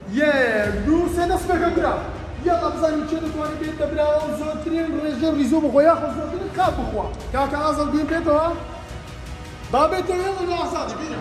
1 2 3 دەستپێکە برا یاڵا بزانین چێ دەتوانێت بێت دەبراوە و زۆرترین ڕێژە ریزۆ بخۆ یاخۆ زۆرترین کات بخوا کاکە ئازەڵ بیم بێتەوە بابێتەوە وەلا ئازادی بینە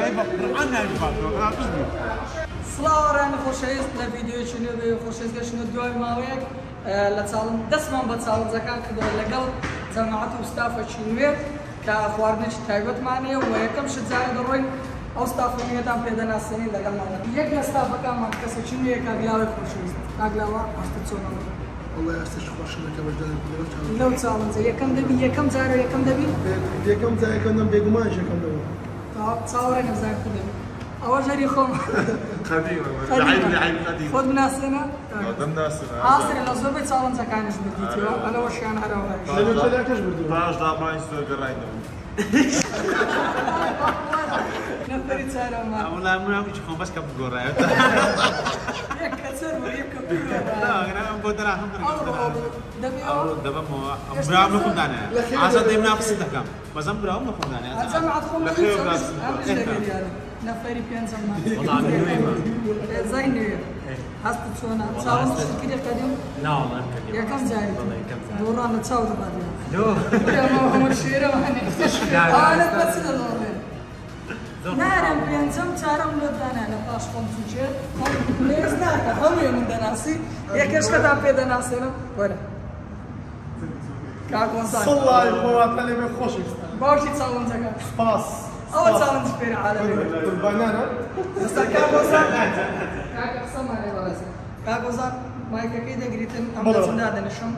سڵاوەڕیان خۆشەویست لە ڤیدیۆیەکی نوێ بێ خۆشەویست گەشتنە دوای ماوەیەک لە چاڵم دەستمان بە چاڵنجەکان کردەوە لەگەڵ جەماعەت و ستافێکی نوێ کە خواردنێکی تایبەتمانەیە و یەکەم شت جارێ دەڕۆین ئەو ستافە نوێتان پێدەناسێنین لەگەڵمانە یەک لە ستافەکانمان کەسێکی نوێیە کاگلاوی خۆشەویست کاگلاوە ئاستە چۆنەوە والله ئەستش خۆشە لەکە بەشداری لەو چاڵنجە یەکەم دەبی یەکەم جارە یەکەم دەبی یەکەم جارێکەکەم دەم بێگومان یەکەم دەبی چاوەڕێ نەزانم کە دەبی ئەوە ژەری خۆم خۆت بناسێنە ئاسرە لە زۆربەی چاڵنجەکانیش بردیتەوە ئەلەوەشیان هەرەوە لەکەش بردووە باش دابڕانی سوێ گەڕاینەوە نەفەری چارەمان وڵام منام هیچ خۆم بەس کە بگۆڕایە کەسەر وەریەکە بگۆڕایە بۆ دەراهم دەبیەوە دەبمەوە براوم لە خۆمدانە ئازاد دەیم ناقص دەکەم بەزەم براوم لە خۆمدانە جەماعەت خۆم نەفەری پێنجەممان زای نوێ هەستت چۆنە چاوەڕ شکری کردیم یەکەم جاری دووڕان لە چاو دەباتیان هەمە شێرەوانێ ئەوانت بە چ دەدۆڕێن نارم پێنجەم چارەم لەدانە لە پاش خۆم چوچێت لێز ناکە هەمووی من دەناسی یەکەش کەتان پێدەناسێنم وەرە کاکۆنسان سڵای خۆواتە لێمێ خۆشویستە باوکی چاڵنجەکە سپاس ئەوە چاڵنج پێرە عالەمێ قوربانیانە ئێستا کاکۆنسان کاکە قسەمانێ بەڕێز کاکۆنسان مایکەکەی دەگریتن ئەم دەچندا دەنشم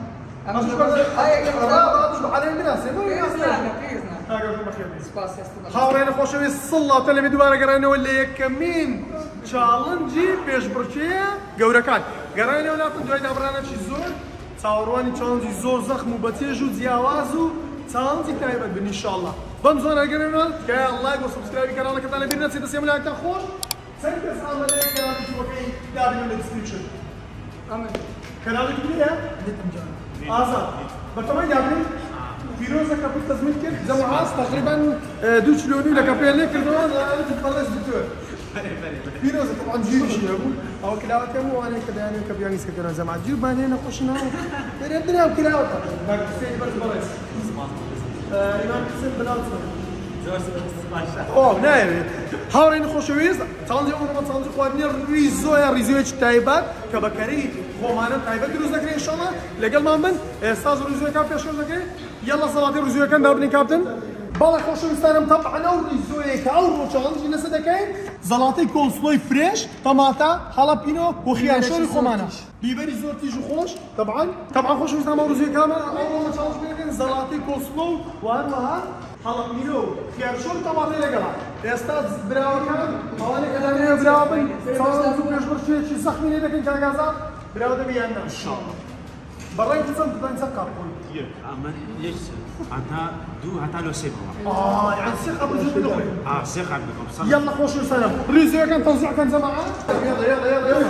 هاوڕێنە خۆشەویست سڵاتە لەمێ دووبارە گەڕانەوە لە یەکەمین چاڵنجی پێشبڕکێیە گەورەکان گەڕانەوە لاتن دوای دابڕانەکی زۆر چاوەڕوانی چاڵنجی زۆر زەخم و بەچێژ و جیاواز و چاڵنجی تایبەت بن ئینشاءڵڵا بەم زۆرە گەڕێنەوە کە لایک و سبسکرایبی کەناڵەکەتان لەبیر نەچێتە دەستێمە لایکتان خۆش چەند کەس ئامادەیە کەناڵێکی وەکەی دابینەوە لە دیسکریپشن کەناڵێکی دیە آزاد برتمان يابني فيروزة كابوس تزمين كير جماعات تقريبا 2 كيلو لك بيني كردوان تخلص دكتور فيروزة طبعا جيب شيء ابو او كلاوة كمو وانا كذا يعني كبياني سكتنا جماعات جيب بعدين نخشنا بدنا كلاوة باك ستيج برز برز امام حسين بلاط اوه نايم هاورين خوشويست تانجي اون تانجي خوارني ريزويا تايبات كبكري خۆمانە تایبەت دروست دەکرێت ئینشاڵڵا لەگەڵمان بن ئێستا ڕیزۆیەکان پێشکەش دەکرێت یەڵڵا سەڵاتی ڕیزۆیەکان دابنین کاپتن بەڵێ خۆشەویستانم تەبعەن ئەو ڕیزۆیە کە ئەو ڕۆ چاڵنجی لەسەر دەکەین زەڵاتەی کۆڵسڵۆی فرێش تەماتە هەڵەپینۆ و خیارشۆری خۆمانە بیبەری زۆر تیژ و خۆش تەبعەن خۆشەویستان ئەو ڕیزۆیەکانە ئەو ڕۆ چاڵنج بێنێن زەڵاتەی کۆڵسڵۆ و هەروەها هەڵەپینۆ و خیارشۆری تەماتەی لەگەڵا ئێستا براوەکان ئەوانەی کە دەمێنێ براوە بن چاڵنج و پێشبڕکێیەکی زەخمی لێ دەکەین کاگازان براو دەبی یان نا ئینشاءڵڵا بەڕێی چەند دەدەین چەند قاپۆی ئەمە یەک هەتا دوو هەتا لە سێ بڕۆ یعنی سێ قاپ ڕیزۆ بدەخۆین سێ قاپ بکەم یەڵڵا خۆشەویستانم ڕیزۆیەکان تەوزیعکەن جەماعەت یەڵڵا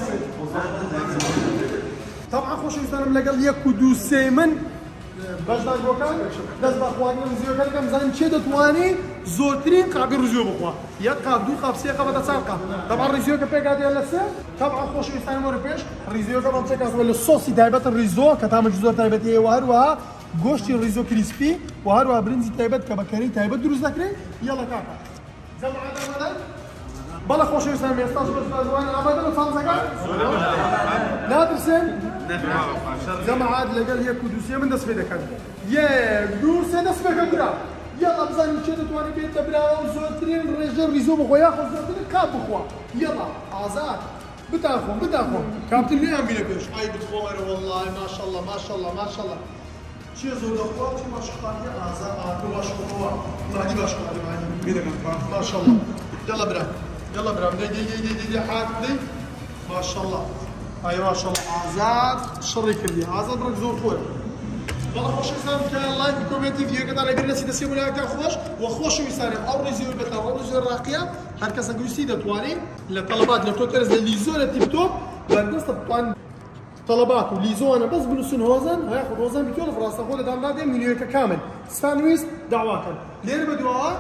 طبعا خۆشەویستانم لەگەڵ 1 و 2 3 من بەشداربووەکان دەست بە خواردنی ڕیزۆیەکان دەکەم بزانین چێ دەتوانێت زۆرترین قاپی ڕیزۆ بخوا یەک قاپ دوو قاپ سێ قاپ هەتا 4 قاپ طبعا ڕیزۆیەکە پێکاتیان لەسەر طبعا خۆشەویستانم وەرە پێش ڕیزۆیەکە بەم پێکاتەوە لە سۆسی تایبەت ڕیزۆ کە تامەکی زۆر تایبەتیە و هەروەها گۆشتی ڕیزۆ کریسپی و هەروەها برنجی تایبەت کە بەکەری تایبەت دروست دەکرێت یەڵڵا کاکە جەماعەت ئامادەن بەڵێ خۆشەویستانم ئێستاش بەشداربووان ئامادەن و چاڵنجەکان ناترسێن جەماعەت لەگەڵ 1 و 2 3 من دەست پێ دەکەن 1 2 3 دەست پێکەم برا یەڵڵا بزانین چێ دەتوانێت بێتە براوە و زۆرترین ڕێژە ریزۆ بخۆ یاخۆ زۆرترین کات بخوا یەڵڵا ئازاد بتاخۆم کاپتن لێیان بینە پێش ئای بتخۆمەرە وەڵڵای ماشەڵڵا ماشەڵڵا ماشەڵڵا چێ زۆر دەخوا چی ماشقاتی ئازاد ئاتۆ باشخۆڕەوە مادی باشخواردی مادی بێدەکەم ماشەڵڵا یەڵڵا برام دەی حات دەی ماشەڵڵا ئای ماشەڵڵا ئازاد شڕی کردی ئازاد ڕێک زۆر خۆیە بەڵێ خۆشەویستانم کە لایک و کۆمنتی ڤیدیۆکەتان لەبیر نەچێت دەستێ ولاکتان خۆش و خۆشەویستانم ئەو ڕیزۆی بێتە ڕۆ ڕیزۆی ڕاقیە هەر کەسە گویستی دەتوانێت لە تەڵەبات لە تۆتەرز لە لیزۆ لە تیکتۆک بەردەستە بتوانن تەڵەبات و لیزۆوانە بەس بنووسن هۆزن یاخود هۆزان بیتۆ لە ڕاستەخۆ لە دامدادێ مینوەکە کامل سفانویست داواکەن لێرە بەدواوە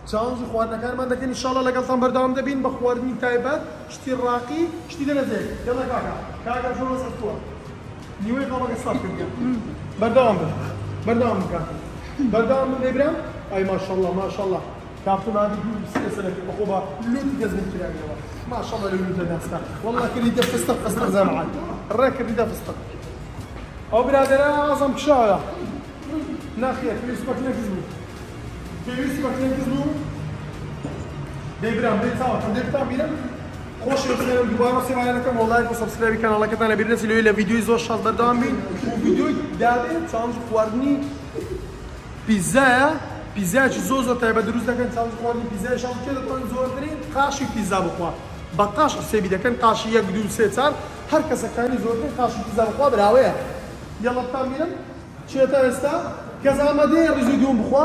چالنج خواردنەکانمان دەکەین ئینشاڵڵا لەگەڵتان بەردەوام دەبین بە خواردنی تایبەت شتی ڕاقی شتی دەنەجێک یاڵا کاکە ژۆ سەرتووە نیوەی قاڵەکە ساف کردیان بەردەوام بن بەردەوام بکە بەردەوام بن دەیبرام ئای ماشەڵڵا کاپتن هادی دوو سەرەکە بەخۆ بە لوتی گەزم کراویەوە ماشەڵڵا لە لوتە ناستا وەڵڵا کردیتە فستق زەمعان ڕێ کردیتە فستق ئەو برادەرە ئازەم کشاوە ناخێت پێویست بە کلێنکز بوو پێویستی بە کلێنکز بوو دەیبرام دەی چاوەکەم دەیبتان بیرم خۆشی بخێنم دووبارە سێوایەکەم وە لایک و سەبسکرایبی کاناڵەکەتانە بیرن سیلۆی لە ڤیدیۆی زۆر شاد بەردەوام بین و ڤیدیۆی دابێت چالنج خواردنی پیزایە پیزایەکی زۆر تایبەت دروست دەکەن چالنج خواردنی پیزایەشان کێ دەتوانن زۆرترین قاشی پیزا بخوا بە قاش حسێبی دەکەن قاشی 1 2 3 4 هەر کەسەکانی زۆرترین قاشی پیزا بخوا براوەیە یاڵا بتان بیرم چێتە ئێستا کەس ئامادەیە ڕیزی دووم بخوا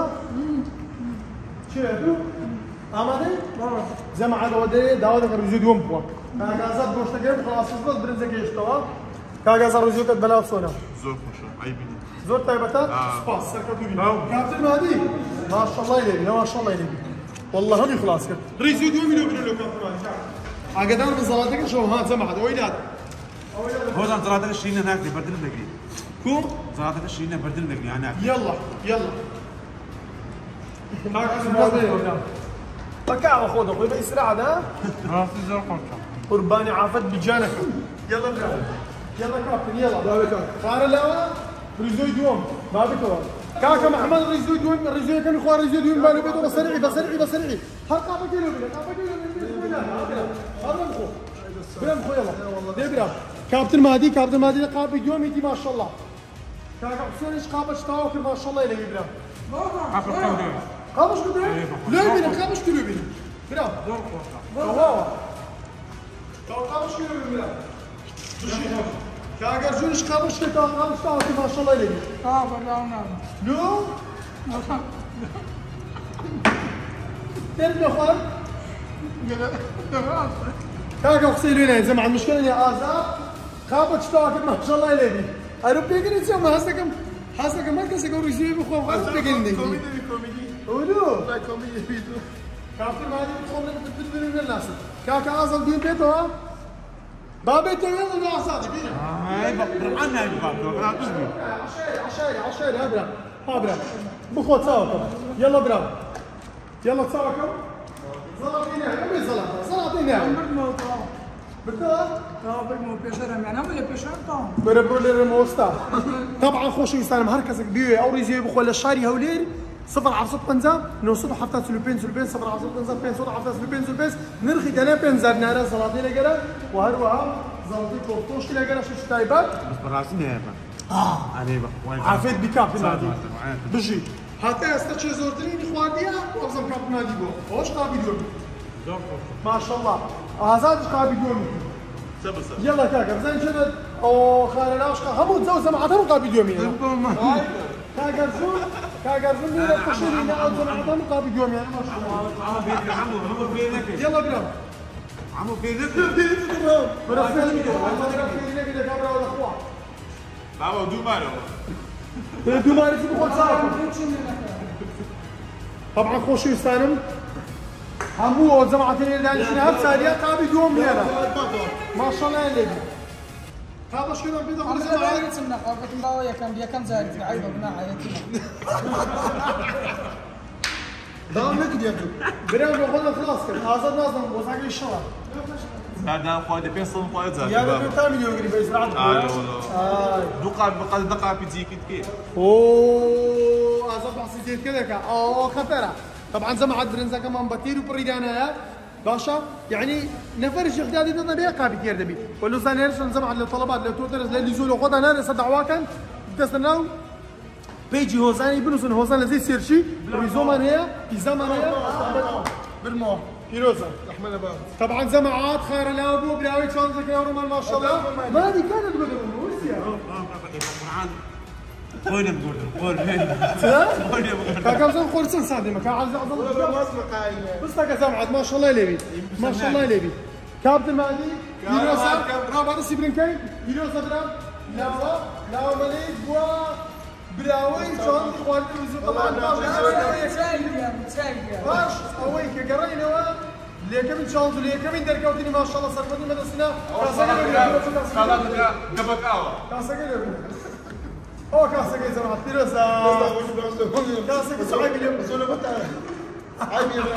چێتو ئامادەی جەماعەتەوە دەیە داوا دەکەن ڕیزی دووم بخوا کاگازات گۆشتەکەی خلاص بڵ برنجە گەیشتەوە کاگازات ڕیزیەکەت بەلاو چۆنە زۆر خۆشە ئایبینی زۆر تایبەتە سپاس سەرکەوتوو بین کاپتن مادی ماشەڵڵای لێبی ماشەڵڵای لێبی والله هەمی خلاص کرد ڕیزی دووەمی لێ برێ لەو کاپتن مادی ئاگادار بە زەڵاتەکەشەوە ها جەماعەت ئەوەی داد خۆزان زەڵاتەکە شیرینە ناکری بەردن دەگری کوم زەڵاتەکە شیرینە بەردن دەگری یان ناکری يلا کاکتن مادی بكاء خذ اخوي باسرع ده راسي زۆر خۆشە قرباني عافت بجانك يلا برا يلا كابتن يلا خار لا ريزوي دوم بابك هو كاكا محمد ريزوي دوم ريزوي كان اخوان ريزوي دوم بالو بيتو بسرعي هرقا بكيلو بلا هذا مخو يلا كابتن مهدي قابل دوم يدي ما شاء الله كاكا حسين ايش قابل تاوكل ما شاء الله يلي برا قابش كده لوبين قابش كده لوبين برا هو قابش كده لوبين كاغر جونش قابش كده قابش تاوكل ما شاء الله يلي برا لو تربي اخوان كاكا حسين زعما المشكله يا ازا قابش تاوكل ما شاء الله يلي اروح بيجري زعما حاسك ما كسر يقول يجيب اخوان غير بيجري كوميدي ولو لا كوميدي فيديو كابتن مهدي بتخون بتدبر من الناس كاكا اصل دين بيته ها بابيته يلا يا عصادي بينا هاي بقرب عنها هاي بقرب عشيري ها برا بخوت ساوكم يلا برا يلا تساوكم زلطينا قبل زلطينا بربر موستا طبعا خوش يستلم هركز كبير او ريزي بخول الشاري هولير 0 على 6 بنزا نوصل حتى سلوبين 0 على 6 بنزا بين صوت حتى سلوبين نرخي دنا بنزا نارا زلطي لقرا وهروها زلطي كوفتوش لقرا شو تايبات بس براسي نهبه علي بقى عافيت بكابتن هادي بجي حتى استشي زورترين اخوانيا وابزم كابتن هادي بو واش قابل يوم ما شاء الله ازاد قابل يوم يلا كاكا زين شنو او خالد لاوش همو تزوج مع هذا قابل يومي كاغرزون مين القشرين او زعما قابل يومي عمو فينك يلا بلا عمو فينك بابا دوماري في بخوت ساكم طبعا خوشي يستانم همو جماعتين دانشين هب ساريه قابل يوم هنا ما شاء الله عليك قابش كده بيضه انا زعلت منك قلت مباويه كم زارت عيبه بنا عيتنا دام نكد يا بريم بقول خلاص كده ازاد نازم وساقي الشوارع هذا خالد بيصل خالد زاد يا رب تامي يوغري بيس بعد دقه بقى بيجيك كيف اوه ازاد بحسيت كده خطره طبعا زي ما عاد برنزا كمان بطير وبريدانا باشا يعني نفرش اخدادي بدنا بيه قابل كير دبي ولو زانيرشن زي ما عاد الطلبات اللي توترز اللي يزولوا خدها انا صدعوا كان تستناو بيجي هوزاني بنوسن هوزان زي سيرشي ريزومان هي في زمان هي بالمو كيلوزا احمد باب طبعا جماعات خير لابو براوي تشانزك يا رومان ما شاء الله ما دي كانت بدو روسيا قول كاكا زين خورسن صادي ما كان عايز بس تاكا زمعت ما شاء الله يلبي ما شاء الله يلبي كابتن مهدي يلوسا راب هذا سيبرين كاي يلوسا درام لا مالي بوا براوي شلون اخوان الرزق طبعا باش اوي كقرينا ليكم ان شاء الله ليكم دركوتني ما شاء الله صرفتني مدرسنا كاسه او كاسه زمان تيرسا كاسه صعب اليوم عيب يا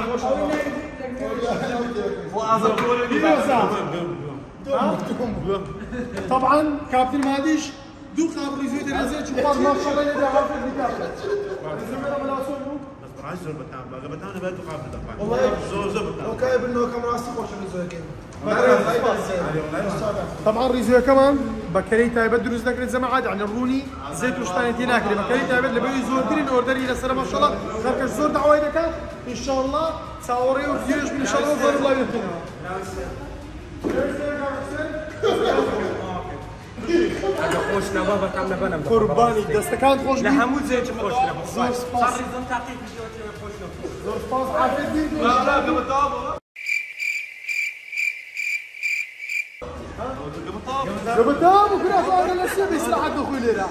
طبعا كابتن مهديش دو قابل يزيد الرزق شوفار ما شاء الله يدي عارف النكاح الزملاء ملاسون زور بتاعنا بقى بيتو قابل دفع والله زور بتاعنا وكايب انه كم راسي خوش الرزق طبعا ريزو كمان بكري تايبد دروز ذكر الزمان عادي عن الروني زيت وشتانتي ناكري بكري تايبد اللي بيجي زور ترين اوردري للسلام ما شاء الله ذكر زور دعوه اذا كان ان شاء الله تصوري وفيديوش ان شاء الله زور الله يهدينا خوشنا بابا تعمل بنا قرباني دستكان خوش بي لحمود زيت خوشنا زور سباس صار ريزون تعطيك فيديو خوشنا زور سباس عافيتي لا قبل طابه قبطام وكنا فاضل الاسيب يصلح الدخول هنا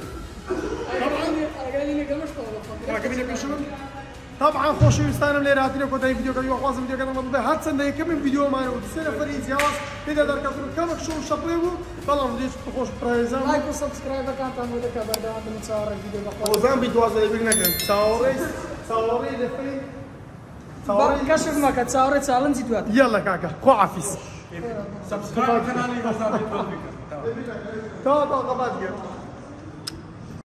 طبعا خوش ويستانم لي راتنا كنت فيديو كان يوقف فيديو كان مضبوط هات سنه كم فيديو معنا وتسنه فريز يا واس اذا درك كم شو شبريبو طلع مديش تخش برايزا لايك وسبسكرايب كان تعملوا ذكر بعد ما نصور الفيديو وزان بيتواصل يقول لك صوري لفين صوري كشف ما كتصوري تشالنج دوات يلا كاكا خو عفيس سبسكرايب قناتي وصار تا قبل